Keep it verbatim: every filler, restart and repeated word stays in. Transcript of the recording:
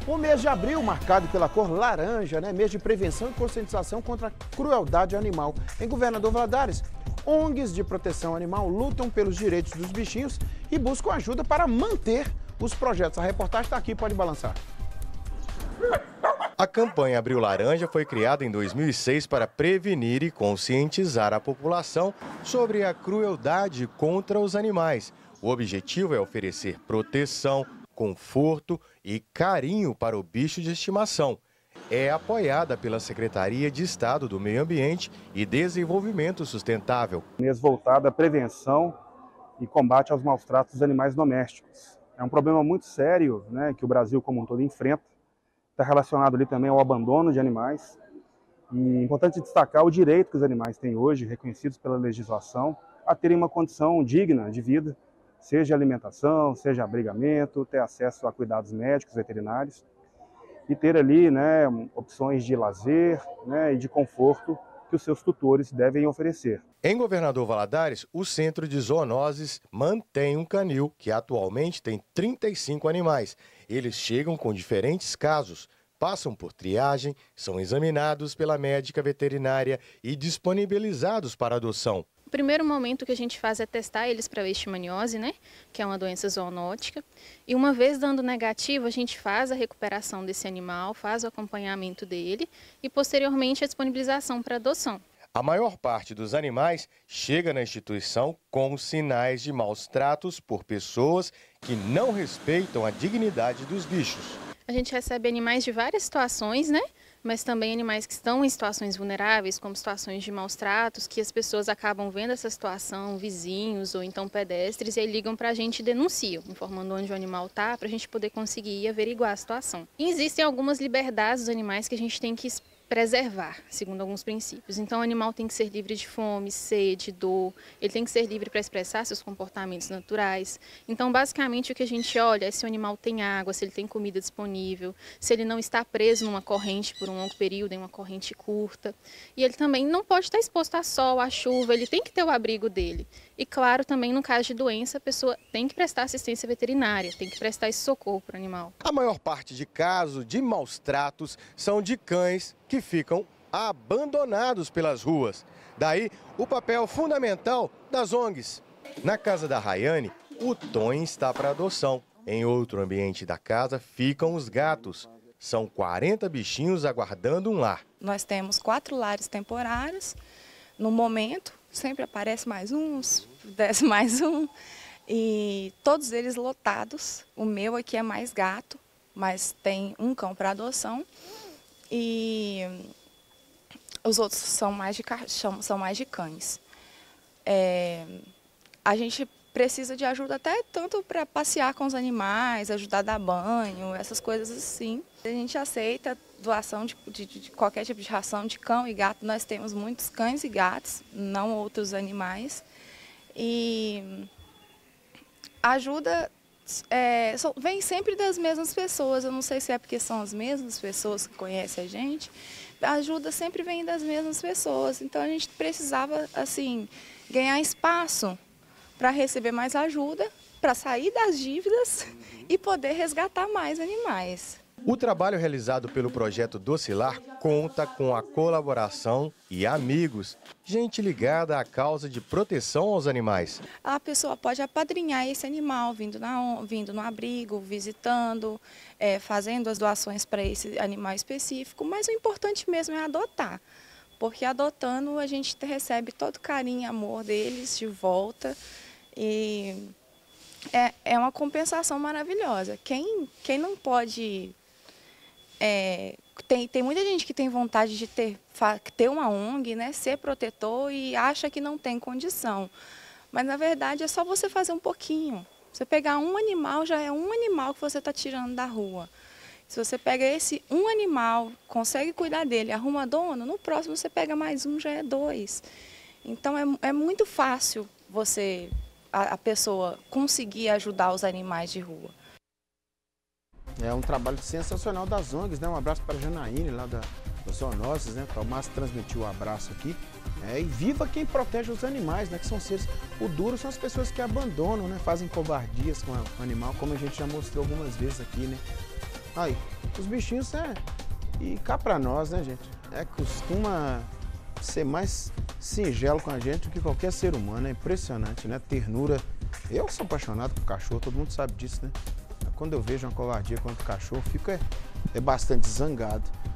O mês de abril, marcado pela cor laranja, né? Mês de prevenção e conscientização contra a crueldade animal. Em Governador Valadares, O N Gs de proteção animal lutam pelos direitos dos bichinhos e buscam ajuda para manter os projetos. A reportagem está aqui, pode balançar. A campanha Abril Laranja foi criada em dois mil e seis para prevenir e conscientizar a população sobre a crueldade contra os animais. O objetivo é oferecer proteção, conforto e carinho para o bicho de estimação. É apoiada pela Secretaria de Estado do Meio Ambiente e Desenvolvimento Sustentável. Mês voltado à prevenção e combate aos maus-tratos dos animais domésticos. É um problema muito sério, né, que o Brasil como um todo enfrenta. Está relacionado ali também ao abandono de animais. E é importante destacar o direito que os animais têm hoje, reconhecidos pela legislação, a terem uma condição digna de vida, seja alimentação, seja abrigamento, ter acesso a cuidados médicos, veterinários, e ter ali, né, opções de lazer, né, e de conforto que os seus tutores devem oferecer. Em Governador Valadares, o Centro de Zoonoses mantém um canil que atualmente tem trinta e cinco animais. Eles chegam com diferentes casos, passam por triagem, são examinados pela médica veterinária e disponibilizados para adoção. O primeiro momento que a gente faz é testar eles para leishmaniose, né, que é uma doença zoonótica. E uma vez dando negativo, a gente faz a recuperação desse animal, faz o acompanhamento dele e posteriormente a disponibilização para adoção. A maior parte dos animais chega na instituição com sinais de maus tratos por pessoas que não respeitam a dignidade dos bichos. A gente recebe animais de várias situações, né? Mas também animais que estão em situações vulneráveis, como situações de maus tratos, que as pessoas acabam vendo essa situação, vizinhos ou então pedestres, e aí ligam para a gente e denunciam, informando onde o animal está, para a gente poder conseguir averiguar a situação. E existem algumas liberdades dos animais que a gente tem que preservar, segundo alguns princípios. Então, o animal tem que ser livre de fome, sede, dor, ele tem que ser livre para expressar seus comportamentos naturais. Então, basicamente, o que a gente olha é se o animal tem água, se ele tem comida disponível, se ele não está preso numa corrente por um longo período, em uma corrente curta. E ele também não pode estar exposto a sol, a chuva, ele tem que ter o abrigo dele. E, claro, também no caso de doença, a pessoa tem que prestar assistência veterinária, tem que prestar esse socorro para o animal. A maior parte de casos de maus tratos são de cães que ficam abandonados pelas ruas. Daí, o papel fundamental das O N Gs. Na casa da Rayane, o Tony está para adoção. Em outro ambiente da casa ficam os gatos. São quarenta bichinhos aguardando um lar. Nós temos quatro lares temporários. No momento, sempre aparece mais uns, desce mais um. E todos eles lotados. O meu aqui é mais gato, mas tem um cão para adoção. E os outros são mais de, são mais de cães. É, a gente precisa de ajuda até tanto para passear com os animais, ajudar a dar banho, essas coisas assim. A gente aceita doação de, de, de qualquer tipo de ração de cão e gato. Nós temos muitos cães e gatos, não outros animais. E ajuda é, vem sempre das mesmas pessoas. Eu não sei se é porque são as mesmas pessoas que conhecem a gente. A ajuda sempre vem das mesmas pessoas. Então a gente precisava assim ganhar espaço para receber mais ajuda, para sair das dívidas e poder resgatar mais animais. O trabalho realizado pelo projeto Docilar conta com a colaboração e amigos, gente ligada à causa de proteção aos animais. A pessoa pode apadrinhar esse animal, vindo, na, vindo no abrigo, visitando, é, fazendo as doações para esse animal específico, mas o importante mesmo é adotar, porque adotando a gente recebe todo o carinho e amor deles de volta e é, é uma compensação maravilhosa. Quem, quem não pode... É, tem, tem muita gente que tem vontade de ter, ter uma O N G, né, ser protetor e acha que não tem condição. Mas, na verdade, é só você fazer um pouquinho. Você pegar um animal, já é um animal que você está tirando da rua. Se você pega esse um animal, consegue cuidar dele, arruma dono, no próximo você pega mais um, já é dois. Então, é, é muito fácil você, a, a pessoa conseguir ajudar os animais de rua. É um trabalho sensacional das O N Gs, né? Um abraço para a Janaíne, lá da, da Zoonoses, né? O Márcio transmitiu o abraço aqui. É, e viva quem protege os animais, né? Que são seres... O duro são as pessoas que abandonam, né? Fazem covardias com o animal, como a gente já mostrou algumas vezes aqui, né? Aí, os bichinhos, é... E cá pra nós, né, gente? É, costuma ser mais singelo com a gente do que qualquer ser humano. É impressionante, né? Ternura. Eu sou apaixonado por cachorro, todo mundo sabe disso, né? Quando eu vejo uma covardia contra o cachorro, eu fico é, é bastante zangado.